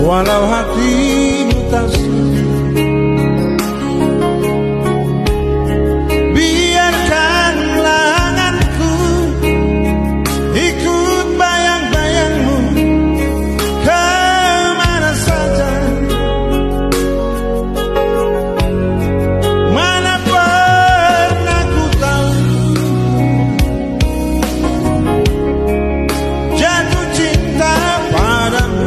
walau hatimu tak setuju. Biarkanlah anganku ikut bayang-bayangmu kemana saja. Mana pernah ku tahu jatuh cinta padamu.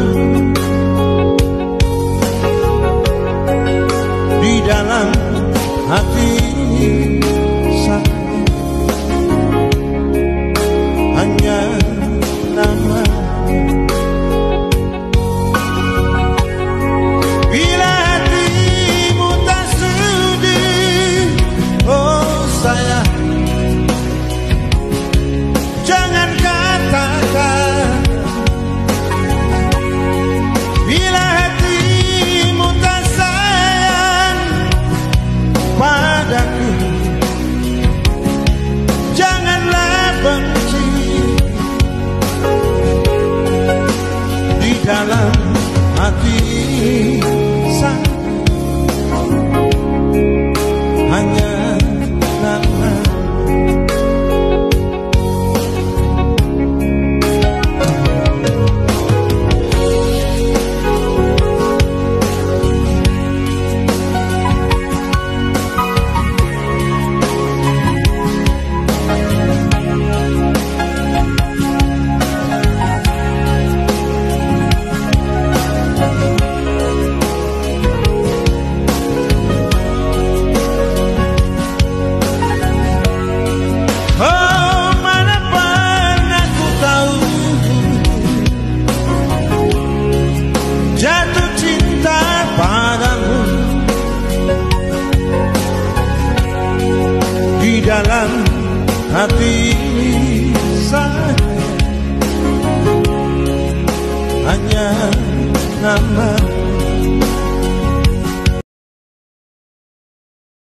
Di dalam hati saya hanya nama. Bila hatimu tak sudi, oh sayang, jangan katakan. Bila hatimu tak sayang padaku, janganlah benci. Di dalam hati saya hanya nama. Oh, mana pernah ku tahu jatuh cinta padamu. Di dalam hati saya hanya nama.